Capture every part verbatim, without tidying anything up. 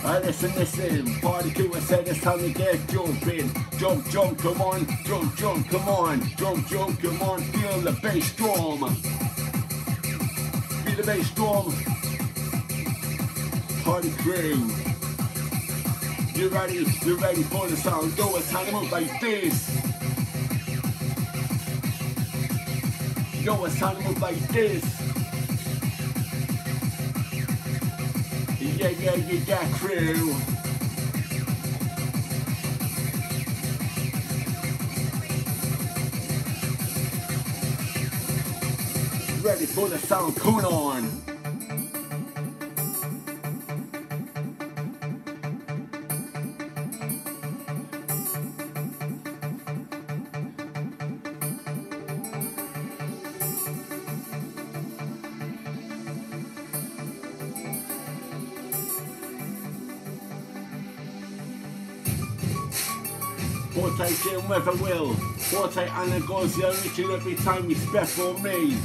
Uh, listen, listen, party crew, I said it's time to get jumping. Jump, jump, come on, jump, jump, come on, jump, jump, come on, feel the bass drum. Feel the bass drum. Party crew. You ready? You ready for the sound? Go, it's time to move like this. Go, it's time to move like this. Yeah, yeah, yeah, yeah, crew. Ready for the sound, come on. Forte Jim Weatherwill, Forte Anagozio, Richard every time you spec for me.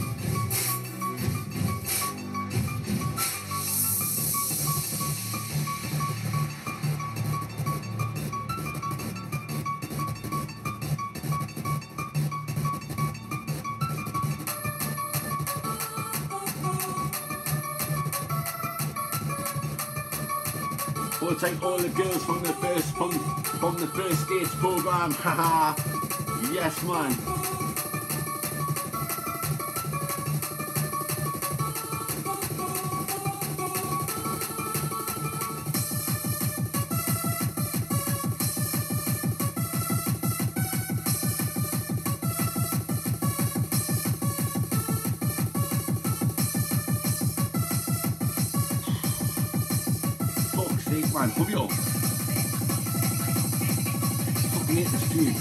We'll take all the girls from the first from, from the first stage program, haha. Yes, man. Man, come here. Fucking hit the street.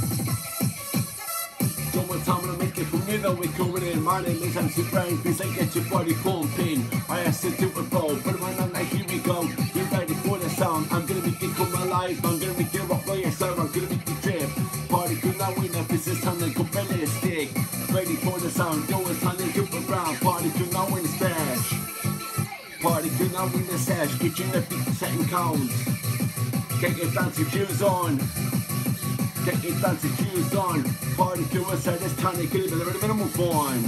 So much time to make it from here, we're coming in. My name is M C Brain, please I get your body pumping. I have to do it all, but man, I'm like, here we go. You're ready for the sound. I'm gonna make it come alive. I'm gonna make it rock by yourself. I'm gonna make it trip. Party could not win up, this is time to go ballistic. Ready for the sound, yo, it's time to jump around. Party could not win the stash. Party could not win the sash, get you in the fifty second count. Get your fancy shoes on. Get your fancy shoes on. Party crew, I said it's time to get a bit of a move on.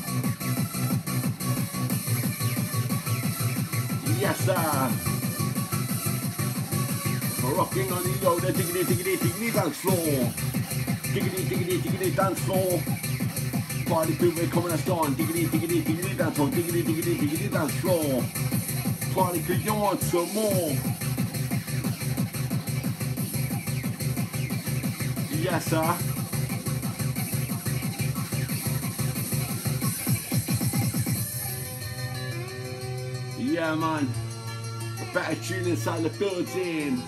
Yes, sir. We're rocking on the yo, the diggity diggity diggity dance floor. Diggity diggity diggity dance floor. Party crew, we're coming us on. Diggity diggity diggity dance floor. Diggity diggity diggity dance floor. Party crew, you want some more? Yes, sir. Yeah, man. A better tune inside the building.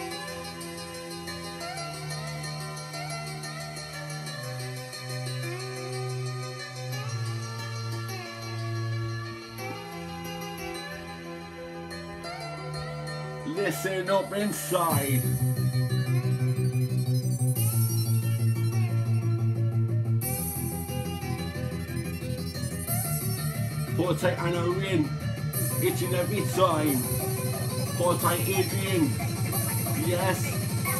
Listen up inside. Forte Anna in, each and every time. Forte Adrian, yes.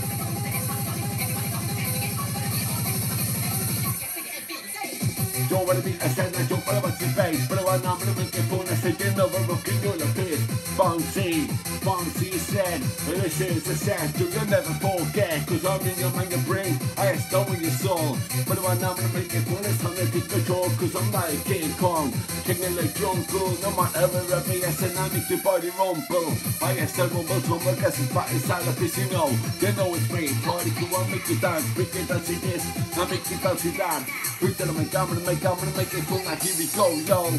Don't wanna be a send I don't wanna watch the face, but I'm not gonna make it phone. I said you never rocking on the piss. Bouncy, Bouncy said, this is the set, do you never forget, cause I'm in your mind, your brain, I stole your soul. But I'm not gonna make it phone, it's time to take control, cause I'm like King Kong, king of the jungle, no matter where I yes, and I make your body rumble. I guess I rumble to my guess it's back inside the piss, you know, you know it's me, party crew, I'll make you dance, make you dance like this, I'll make you dance like that. We tell them I'm gonna make, I'm gonna make it cool, now here we go, yo.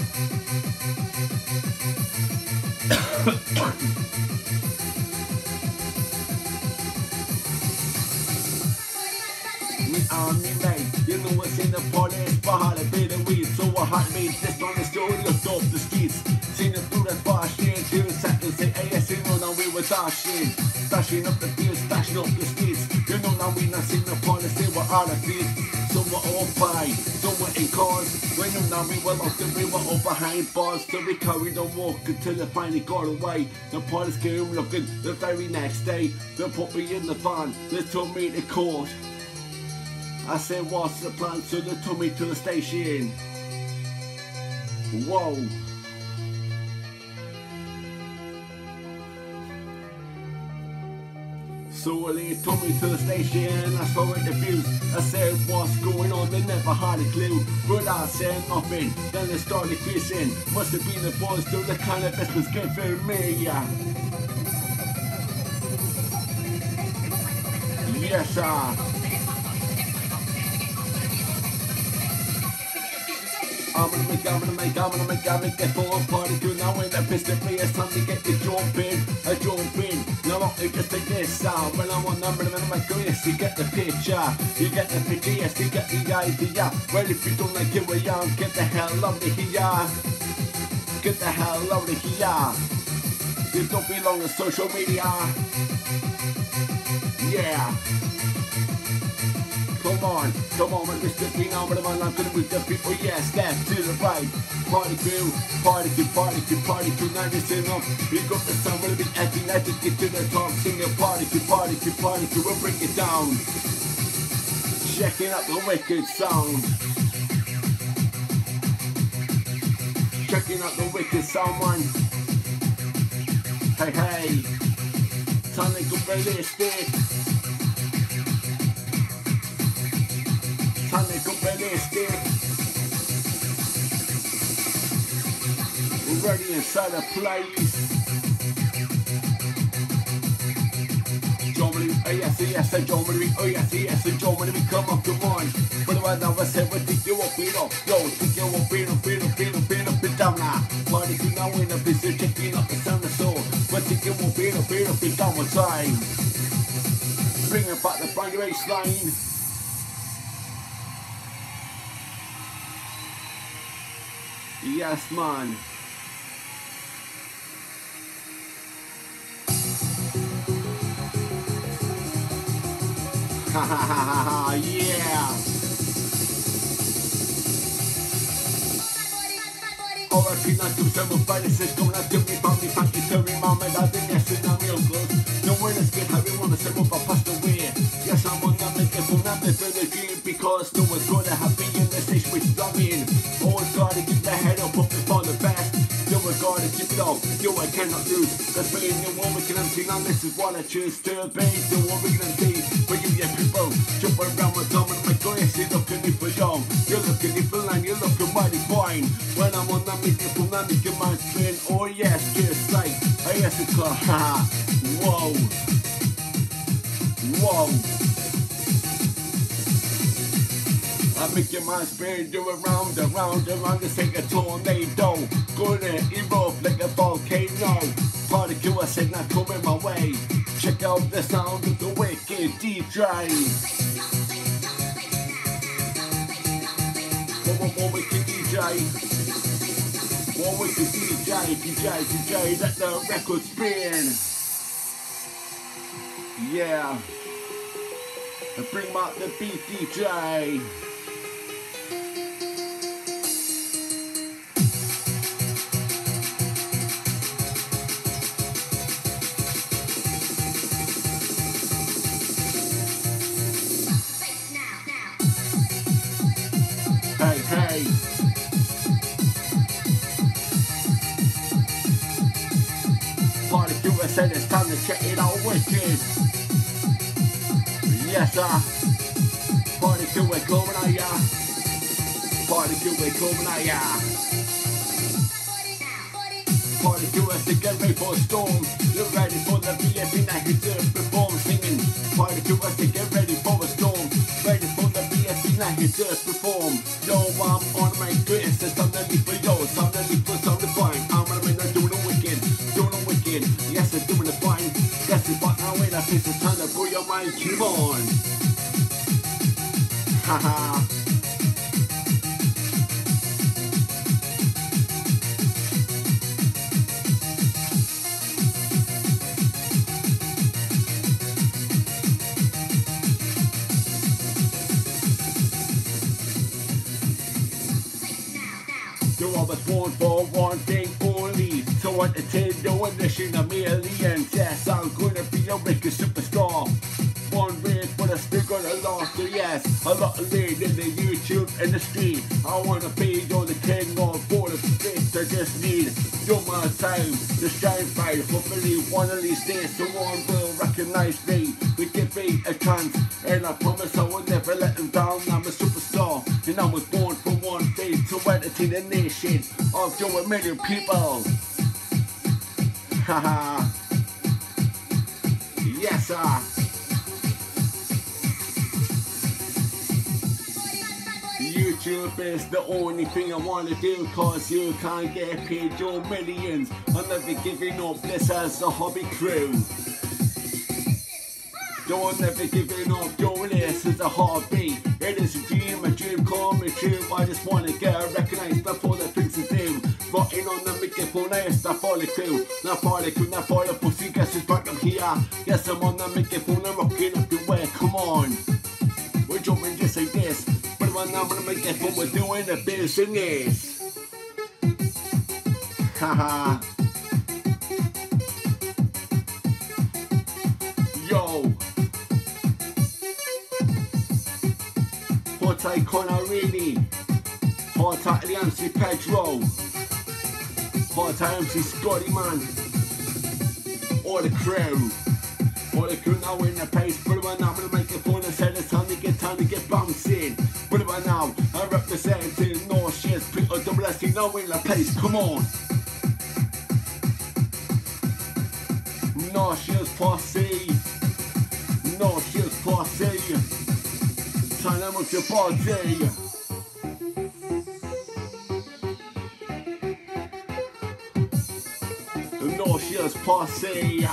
Me on me mate, you know what's in the party, it's behind a bit of weed, so I hot made this on the story, looked off the streets, seen it through that far shit, two seconds, say, hey, yes, you know now we were dashing, stashing up the fields, stashing up the streets, you know now we not seen the party, say we're out of feet, so we're all by, so we're in cars. When you know we were locked and we were all behind bars. So we carried on walking till it finally got away. The police came looking the very next day. They put me in the van, they took me to court. I said, what's the plan? So they took me to the station. Whoa. So they took me to the station, I saw interviews. I said, what's going on? They never had a clue. But I said nothing, then they started quizzing. Must have been the boys, though the cannabis was giving me. Yes, sir. I'm gonna make, I'm gonna make, I'm gonna make, I'm gonna get full of party good. Now when the pistol play, it's time to get the jump in, I jump in. Now I just take this sound. When I'm on number, then I'm like, oh yes, you get the picture. You get the picture, yes, you get the idea. Well, if you don't like it, well, yeah, get the hell out of here. Get the hell out of here. You don't belong on social media. Yeah. Come on, come on, man, Mister Bean, I'm gonna move the people, yes, left to the right. Party crew, party crew, party crew, party crew, now listen up. We got the sound, we'll be acting, let's just get to the top. Sing a party crew, party crew, party crew, we'll bring it down. Checking out the wicked sound. Checking out the wicked sound, man. Hey, hey. Time to go realistic. Time to go realistic. We're ready inside the place. Germany, oh yes, yes, Germany, oh yes, yes, Germany, come on, come on. But right now I said, what think you will beat up? Yo, think you will beat up, beat up, beat up, beat up, beat down now. Party you now in a business, checking up the sound of soul. But think you will beat up, beat up, beat down one time. Bringing back the brand new baseline. Yes, man. Ha ha ha ha ha, yeah. R I P nine two seven five six, coming out to me, family, thank you to me, mama, dad, and yes, and I'm real good. No one is good, how you want to say what I passed away. Yes, I'm on that make it from that for the dream, because no one's gonna have me in the stage with drumming. Always gotta keep the head up, up and on the best. No one gotta keep it up, yo, I cannot lose. Cause being the one we can see now, this is what I choose to be. The one we can see, for you, yeah, people. Jump around my thumb and my goodness, you're looking for young. You're looking for land, you're looking mighty fine. When I'm on that making from that making my spin, oh yes, just like, I guess it's called, haha, whoa. Whoa. I'm making my spin, do it round and round and round, just like a tornado. Gonna erupt like a volcano. Party Q, I said not coming my way. Check out the sound of the wicked D J. One, one, one wicked D J. One wicked D J, D J, D J, let the record spin. Yeah. Bring back the beat, D J. Hey, hey. Party Q, I said it's time to check it out wicked. Yes, sir. Party Q, we're coming at ya. Party Q, we're coming at ya. Party Q, I said get ready for a storm. You're ready for the B F E night to perform singing. Party Q, I said get ready for a storm. Ready for the B F E night to perform. Yo, I'm on my goodness, it's time to leave for yo. It's time to leave for something fine. I'm gonna make that doing the wicked, doing the wicked. Yes, I'm doing the fine. Yes, it's but now wait, I think it's time to blow your mind. Keep on. Haha. born for one thing only, to entertain the nation of millions. Yes, I'm gonna be a wicked superstar. One way for the stick on the lost, so yes, a lot of lead in the YouTube industry. I wanna be on the king of all the space. I just need your my time to shine bright. Hopefully one of these days someone will recognize me. We give me a chance, and I promise I will never let them down. I'm a superstar, and I was born for one thing, to entertain the nation of your million people. Haha. Yes, sir. YouTube is the only thing I wanna do, cause you can't get paid your millions. I'm never giving up this as a hobby crew. Don't never giving up your this as a hobby. It is a dream, a dream coming true. I just wanna get recognized before the things to do. Rotting on the microphone, I is not for the crew. Not for the crew, not for the pussy, guess it's back up here. Yes, I'm on the microphone, I'm rocking everywhere, come on. We're jumping just like this. But when I'm gonna make it fun, we're doing the business. Haha. Yo. Hot icon already. Hot at the M C Pedro. Hot at M C Scotty, man. All the crew. All the crew now in the place. But when I'm gonna make it fun, I said it's time to get time to get bouncing. But right now, I'm representing North Shields, Peter Double S, now in the place, come on. North Shields posse, North Shields posse, time to move your body. The North Shields posse,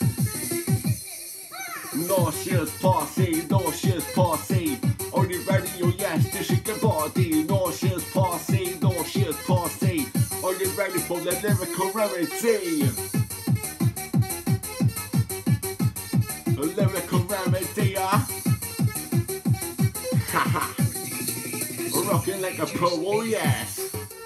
North Shields posse, North Shields posse. Are you ready? Oh yes, this is your body. North Shields posse, North Shields posse. Are you ready for the lyrical remedy? The lyrical remedy, ah. Haha. Rocking like a pro, oh yes.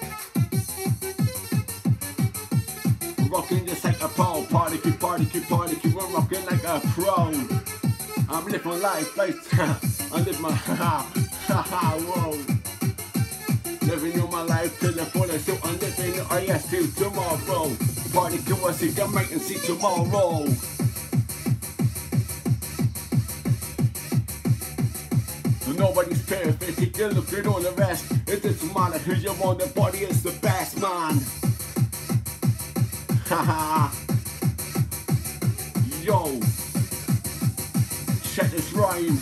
Rocking just like a pro. Party, keep party, keep party, keep on rocking like a pro. I'm living my life, like, I live my, ha ha ha, whoa. Living in my life till the fullest, so I'm living it, I yes, till tomorrow. Party to us, you can make and see tomorrow. Nobody's perfect, take a look at all the rest. It doesn't matter who you want, the body is the best, man. Haha. Yo. Check this rhyme.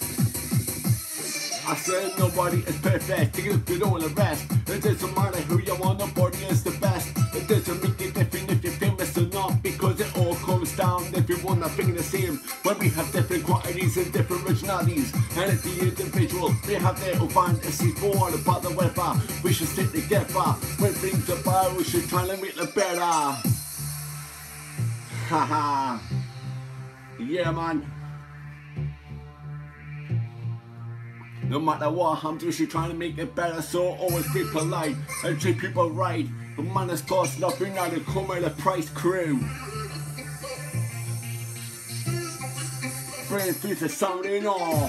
I said nobody is perfect, take a look at all the rest. It doesn't matter who you want, nobody is the best. It doesn't make it different if you're famous or not, because it all comes down if you want nothing the same. When we have different qualities and different originalities, and at the individual, they have their own fantasies. More about the weather, we should stick together. When things are bad, we should try to make them better. Haha. Yeah, man. No matter what, I'm just trying to make it better, so always be polite and treat people right. The man has cost nothing now to come at a price crew. Friends, please are sounding off.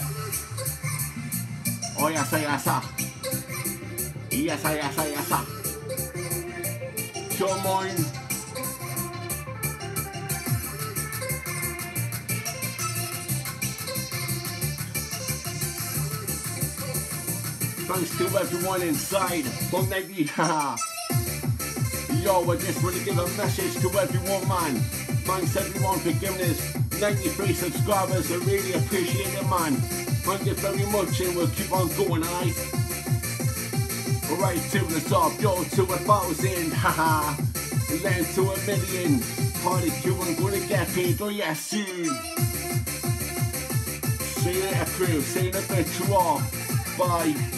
Oh yes, yes, yes, yes, yes, yes. Come on. Thanks to everyone inside from ninety, haha. Yo, I just want to give a message to everyone, man. Thanks everyone for giving us ninety-three subscribers, I really appreciate it, man. Thank you very much, and we'll keep on going, alright? Alright, to the top, yo, to a thousand, haha. Then to a million. Party crew, I'm gonna get paid, oh yeah, soon. See you later, crew, see you in a bit, bye.